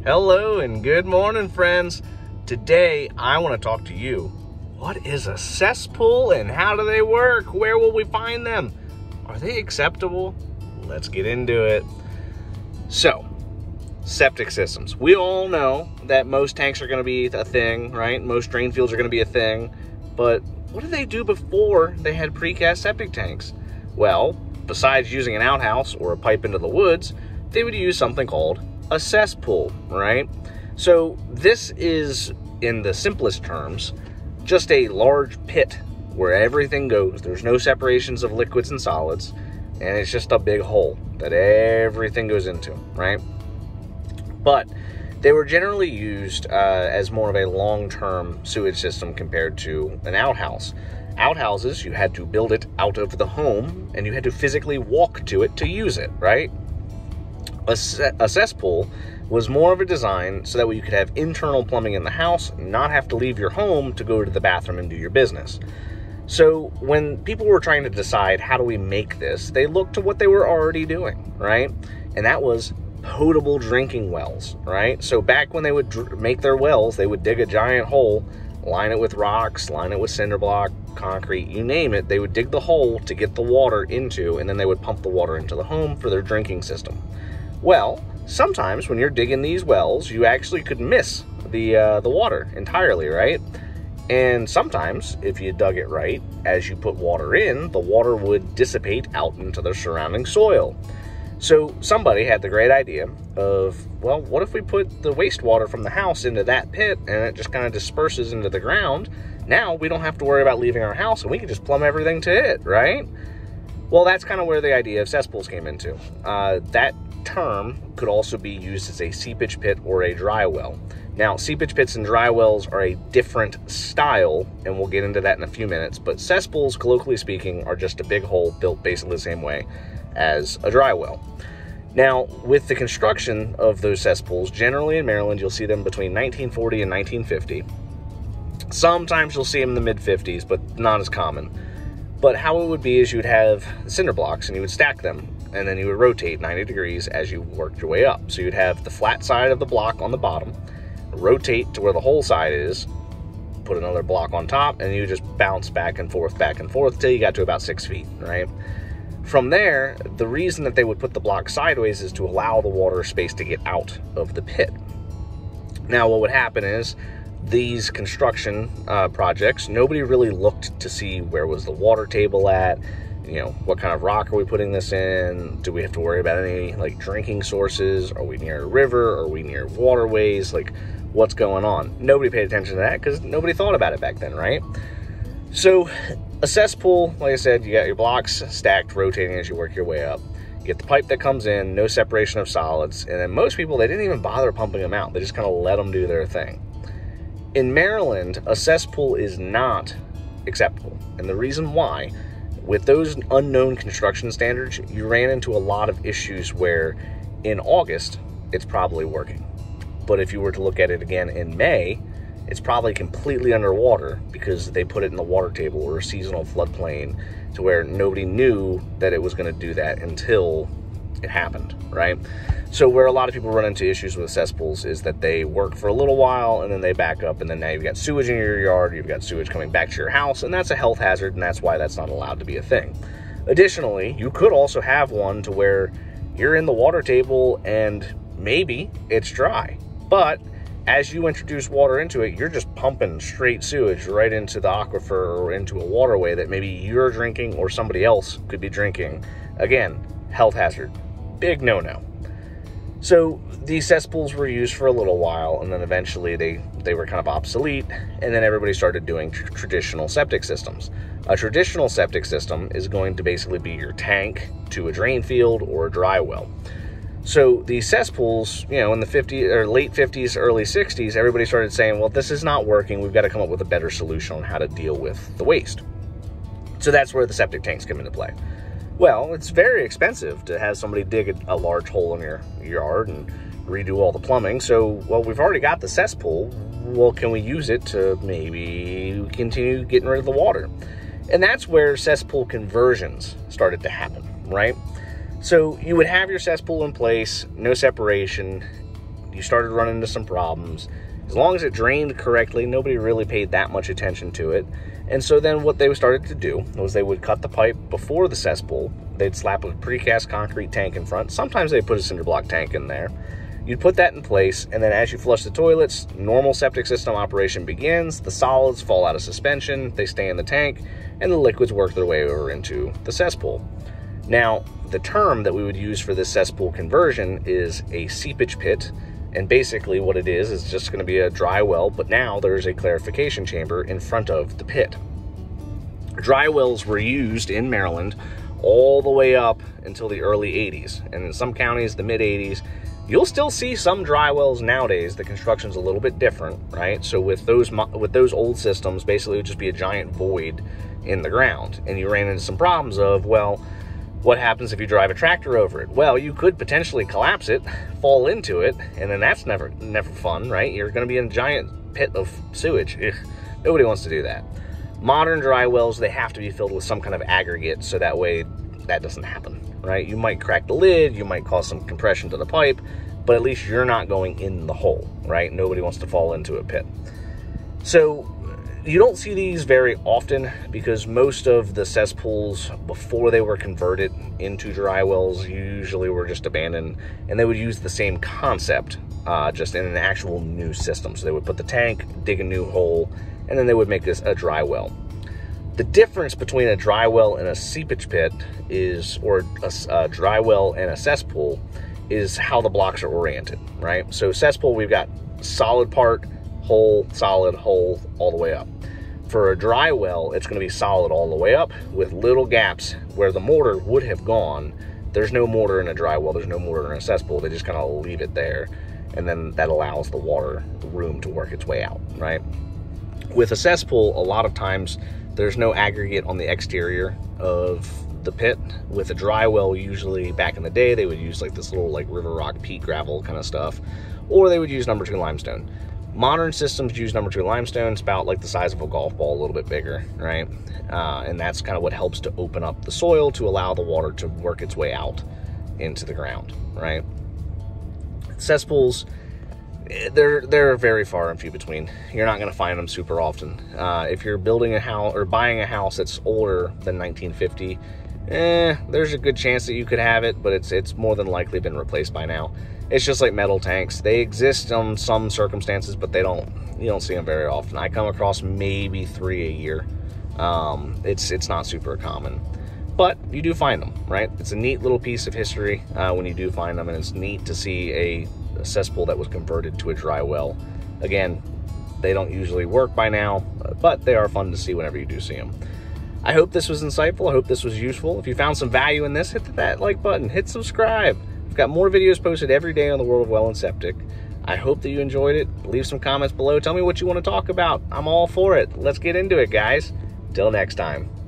Hello and good morning, friends. Today, I want to talk to you. What is a cesspool and how do they work? Where will we find them? Are they acceptable? Let's get into it. So, septic systems. We all know that most tanks are going to be a thing, right? Most drain fields are going to be a thing. But what did they do before they had precast septic tanks? Well, besides using an outhouse or a pipe into the woods, they would use something called a cesspool, right? So this is, in the simplest terms, just a large pit where everything goes. There's no separations of liquids and solids, and it's just a big hole that everything goes into, right? But they were generally used as more of a long-term sewage system compared to an outhouse. Outhouses, you had to build it out of the home, and you had to physically walk to it to use it, right? A cesspool was more of a design so that way you could have internal plumbing in the house, not have to leave your home to go to the bathroom and do your business. So when people were trying to decide how do we make this, they looked to what they were already doing, right? And that was potable drinking wells, right? So back when they would make their wells, they would dig a giant hole, line it with rocks, line it with cinder block, concrete, you name it. They would dig the hole to get the water into, and then they would pump the water into the home for their drinking system. Well, sometimes when you're digging these wells, you actually could miss the water entirely, right? And sometimes, if you dug it right, as you put water in, the water would dissipate out into the surrounding soil. So somebody had the great idea of, well, what if we put the wastewater from the house into that pit and it just kind of disperses into the ground? Now we don't have to worry about leaving our house and we can just plumb everything to it, right? Well, that's kind of where the idea of cesspools came into. That term could also be used as a seepage pit or a dry well. Now, seepage pits and dry wells are a different style, and we'll get into that in a few minutes, but cesspools, colloquially speaking, are just a big hole built basically the same way as a dry well. Now, with the construction of those cesspools, generally in Maryland, you'll see them between 1940 and 1950. Sometimes you'll see them in the mid-50s, but not as common. But how it would be is you would have cinder blocks, and you would stack them, and then you would rotate 90 degrees as you worked your way up. So you'd have the flat side of the block on the bottom, rotate to where the hole side is, put another block on top, and you just bounce back and forth till you got to about 6 feet, right? From there, the reason that they would put the block sideways is to allow the water space to get out of the pit. Now, what would happen is these construction projects, nobody really looked to see where was the water table at. You know, what kind of rock are we putting this in? Do we have to worry about any like drinking sources? Are we near a river? Are we near waterways? Like, what's going on? Nobody paid attention to that because nobody thought about it back then, right? So a cesspool, like I said, you got your blocks stacked, rotating as you work your way up. You get the pipe that comes in, no separation of solids, and then most people, they didn't even bother pumping them out. They just kind of let them do their thing. In Maryland, a cesspool is not acceptable, and the reason why, with those unknown construction standards, you ran into a lot of issues where in August, it's probably working. But if you were to look at it again in May, it's probably completely underwater because they put it in the water table or a seasonal floodplain to where nobody knew that it was going to do that until it happened, right? So where a lot of people run into issues with cesspools is that they work for a little while and then they back up, and then now you've got sewage in your yard, you've got sewage coming back to your house, and that's a health hazard, and that's why that's not allowed to be a thing. Additionally, you could also have one to where you're in the water table and maybe it's dry, but as you introduce water into it, you're just pumping straight sewage right into the aquifer or into a waterway that maybe you're drinking or somebody else could be drinking. Again, health hazard. Big no-no. So these cesspools were used for a little while, and then eventually they were kind of obsolete, and then everybody started doing traditional septic systems. A traditional septic system is going to basically be your tank to a drain field or a dry well. So these cesspools, you know, in the late 50s, early 60s, everybody started saying, well, this is not working. We've got to come up with a better solution on how to deal with the waste. So that's where the septic tanks come into play. Well, it's very expensive to have somebody dig a large hole in your yard and redo all the plumbing. So, well, we've already got the cesspool. Well, can we use it to maybe continue getting rid of the water? And that's where cesspool conversions started to happen, right? So you would have your cesspool in place, no separation. you started running into some problems. As long as it drained correctly, nobody really paid that much attention to it. And so then what they started to do was they would cut the pipe before the cesspool. They'd slap a precast concrete tank in front. Sometimes they put a cinder block tank in there. You'd put that in place, and then as you flush the toilets, normal septic system operation begins. The solids fall out of suspension, they stay in the tank, and the liquids work their way over into the cesspool. Now, the term that we would use for this cesspool conversion is a seepage pit, and basically what it is just going to be a dry well, but now there's a clarification chamber in front of the pit. Dry wells were used in Maryland all the way up until the early 80s, and in some counties, the mid 80s. You'll still see some dry wells nowadays. The construction's a little bit different, right? So with those old systems, basically it would just be a giant void in the ground, and you ran into some problems of, well, what happens if you drive a tractor over it? Well, you could potentially collapse it, fall into it, and then that's never fun, right? You're going to be in a giant pit of sewage. Ugh, nobody wants to do that. Modern dry wells, they have to be filled with some kind of aggregate, so that way that doesn't happen, right? You might crack the lid, you might cause some compression to the pipe, but at least you're not going in the hole, right? Nobody wants to fall into a pit. So you don't see these very often because most of the cesspools before they were converted into dry wells usually were just abandoned, and they would use the same concept just in an actual new system. So they would put the tank, dig a new hole, and then they would make this a dry well. The difference between a dry well and a seepage pit is, or a dry well and a cesspool, is how the blocks are oriented, right? So cesspool, we've got solid part, hole, solid, hole, all the way up. For a dry well, it's going to be solid all the way up with little gaps where the mortar would have gone. There's no mortar in a dry well, there's no mortar in a cesspool. They just kind of leave it there, and then that allows the water room to work its way out, right? With a cesspool, a lot of times there's no aggregate on the exterior of the pit. With a dry well, usually back in the day, they would use like this little like river rock, peat gravel kind of stuff, or they would use number 2 limestone. Modern systems use number 2 limestone. It's about like the size of a golf ball, a little bit bigger, right? And that's kind of what helps to open up the soil to allow the water to work its way out into the ground, right? Cesspools, they're very far and few between. You're not going to find them super often. If you're building a house or buying a house that's older than 1950, there's a good chance that you could have it, but it's more than likely been replaced by now. It's just like metal tanks. They exist in some circumstances, but you don't see them very often. I come across maybe 3 a year. It's not super common, but you do find them, right? It's a neat little piece of history when you do find them, and it's neat to see a cesspool that was converted to a dry well. Again, they don't usually work by now, but they are fun to see whenever you do see them. I hope this was insightful. I hope this was useful. If you found some value in this, hit that like button, hit subscribe. I've got more videos posted every day on the world of well and septic. I hope that you enjoyed it. Leave some comments below. Tell me what you want to talk about. I'm all for it. Let's get into it, guys. Till next time.